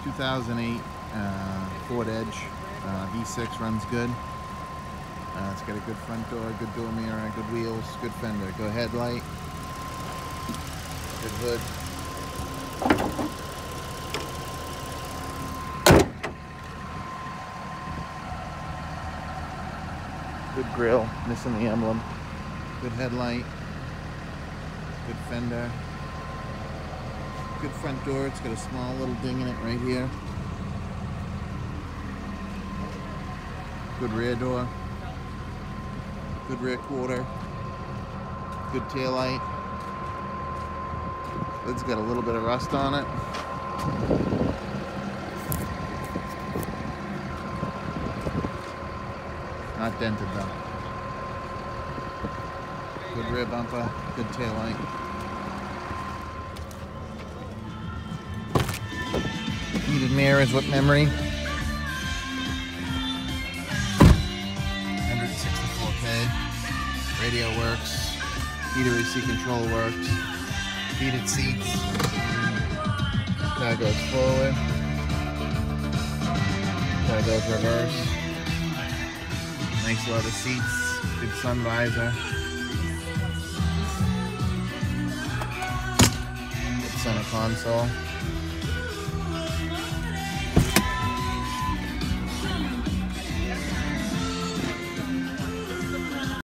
2008 Ford Edge V6, runs good. It's got a good front door, good door mirror, good wheels, good fender, good headlight, good hood. Good grill, missing the emblem. Good headlight, good fender, good front door. It's got a small little ding in it right here. Good rear door, good rear quarter, good tail light. Lid's got a little bit of rust on it. Not dented though. Good rear bumper, good tail light. Heated mirrors with memory. 164K. Radio works. Heated AC control works. Heated seats. Car goes forward. Car goes reverse. Nice leather seats. Good sun visor. Good center console.